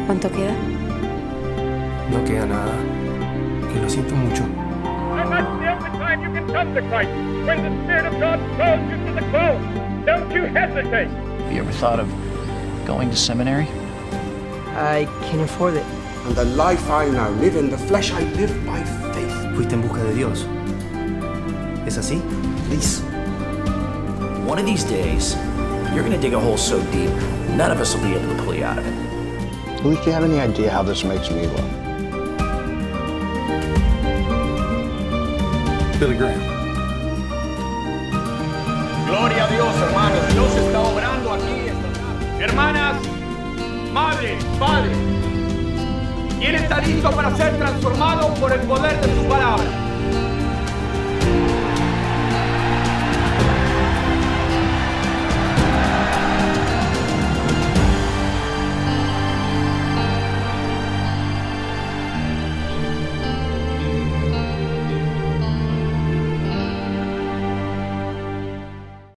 ¿Cuánto queda? No queda nada. Que lo siento mucho. And that's the only time you can come to Christ. When the Spirit of God calls you to the cross. Don't you hesitate. Have you ever thought of going to seminary? I can't afford it. And the life I now live in the flesh, I live by faith. Fuiste en busca de Dios. ¿Es así? Please. One of these days, you're gonna dig a hole so deep, none of us will be able to pull you out of it. Luis, do you have any idea how this makes me look? Billy Graham. Gloria a Dios, hermanos. Dios está obrando aquí esta tarde. Hermanas, madres, padres, ¿quién está listo para ser transformado por el poder de su palabra?